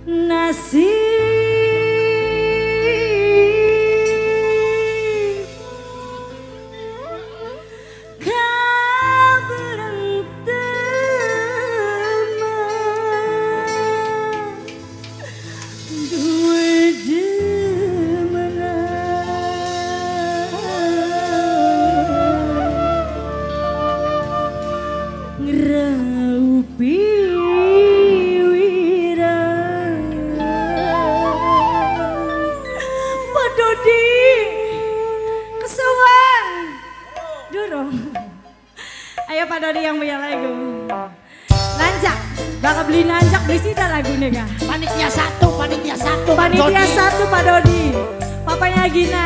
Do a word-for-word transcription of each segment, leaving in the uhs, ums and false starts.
Ayo Pak Dodi yang punya lagu. Nanjak, bakal beli nanjak beli sida lagu nih kak. Panitia satu, panitia satu. Panitia satu Pak Dodi. Papanya Gina.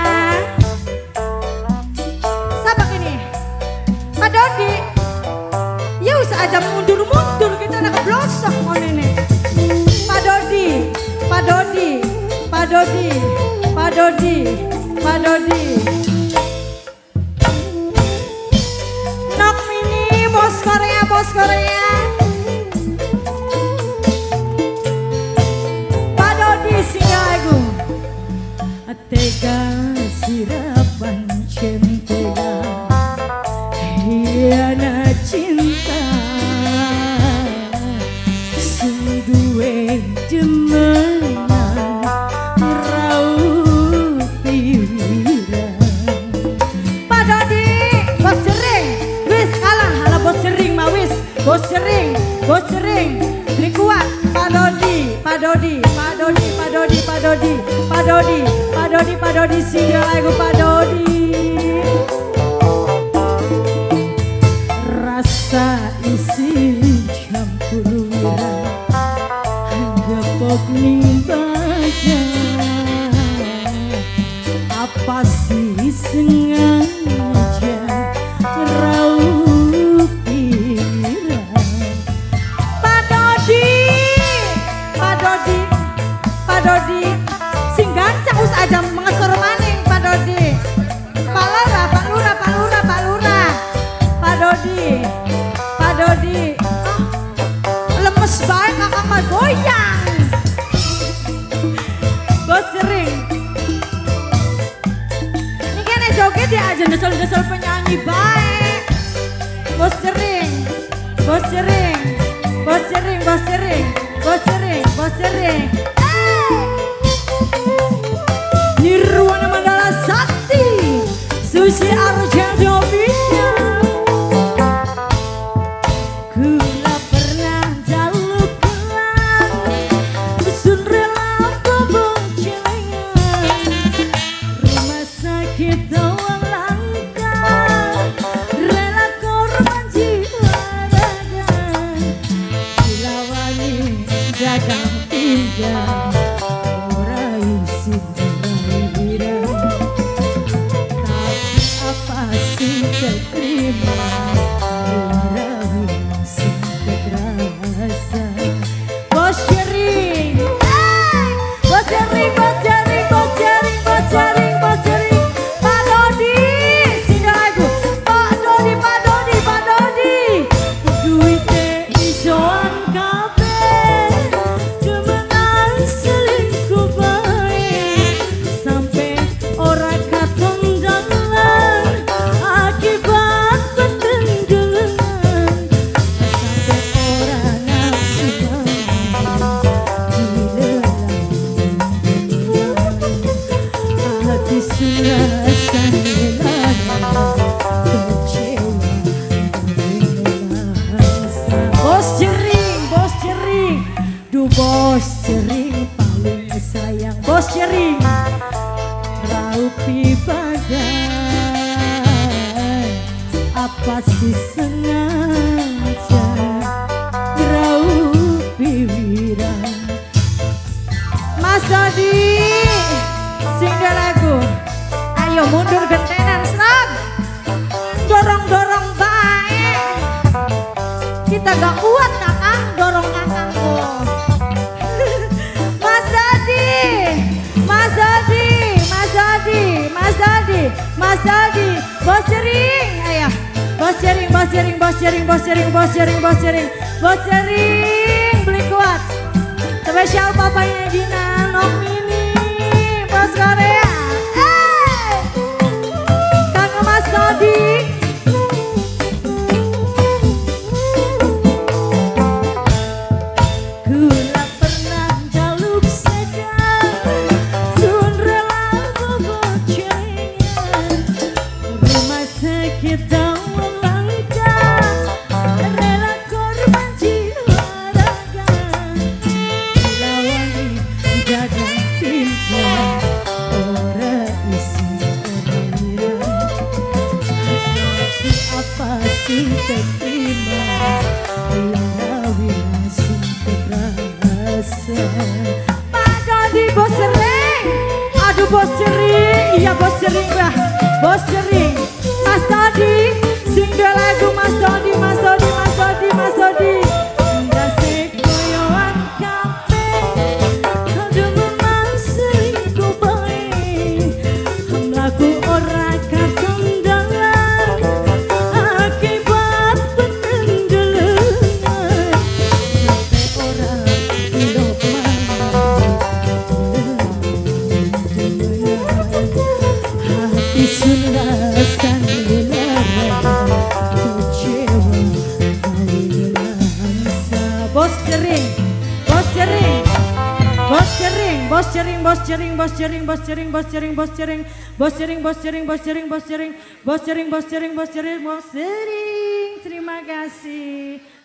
Sabak ini. Pak Dodi. Ya usah aja mundur-mundur kita nak keblosok mau nenek. Pak Dodi, Pak Dodi, Pak Dodi, Pak Dodi, Pak Dodi. Nok mini bos Korea, bos Korea. Pak Dodi singgah lagu. Tega sirapan centega, hiana cinta, sungguh demenan rauh pikiran. Pak Dodi, bos sering, wis kalah, ala bos sering mah wis, bos sering, bos sering, beli kuat. Pak Dodi, Pak Dodi, Pak Dodi, Pak Dodi, Pak Dodi, Pak Dodi, Pak Dodi, Pak Dodi, singgah lagu Pak Dodi. Rasa isi campur wira, gepok nimbaja. Apa sih sengaja rauh pikiran. Pak Dodi, Pak Dodi, Pak Dodi, sing gancang us aja mengesor maning Pak Dodi. Pak Lura, Pak Lura, Pak Lura, Pak Lura, Pak Dodi, Pak Dodi. Ah, lemes banget kakak mah goyang. Bos sering. Ini kan joget dia aja desel-desel penyanyi baik. Bos sering, bos sering, bos sering, bos sering, bos sering, bos sering. Nirwana Mandala Sakti, Susi Arjana Bina. Kula pernah jaluk gelang, sun rela bobong celengan. Rumah sakit tawang langka, rela korban jiwa raga. Kula wani dagang pinjam, ora isi terima orang sing terasa. Bos Jering, bos Jering, bos Jering, bos Jering, bos Jering, bos Jering. Pak Dodi, singgah lagu. Pak Dodi, Pak Dodi, Pak Dodi. Duitnya isoan kabeh, demenan selingkuh baik, sampai orang katon dalan akibat petenggelan, sampai orang nafsu hati serasa hilang kecewa merasa. Bos Jering, bos Jering, duh bos Jering paling sayang. Bos Jering raupi badan, apa sih sengaja rauh pikiran. Mas Dodi, singgah lagu. Ayo mundur gentenan serag, dorong-dorong baik. Kita gak kuat kakang, dorong kakangku. Mas Dodi, Mas Dodi, Mas Dodi, Mas Dodi, Mas Dodi, bos Jering, ayo. Bos Jering, bos Jering, bos Jering, bos Jering, bos Jering, bos Jering, bos Jering, beli kuat. Spesial Papa Papanya Gina, Nok Mini, Bos Korea. Eh, Kakak Mas Dodi. Kula pernah jaluk sedang, sun rela bobocengan, rumah sakit daun langka, rela korban jiwa raga, dilawani dagang pinta, ora isi perwira, hati apa sing terima, ilawi langsung terasa. Pak Dodi bos sering, aduh bos sering, iya bos sering bah, bos sering. Mas Dodi, sing dua lagu Mas Dodi, Mas Dodi, Mas Dodi, Mas Dodi. Nggak sekoyoan kape, aduh memang sering ku baik, hamlaku ora kakondangan, akibat penenggelengan, sampai orang ilok hati sun rasan dilarang, kecewa kawin langsa. Bos cering, bos cering, bos cering, bos cering, bos cering, bos cering, bos cering, bos cering, bos cering, bos cering, bos cering, bos cering, bos cering, bos cering, bos cering, bos cering, bos cering. Terima kasih.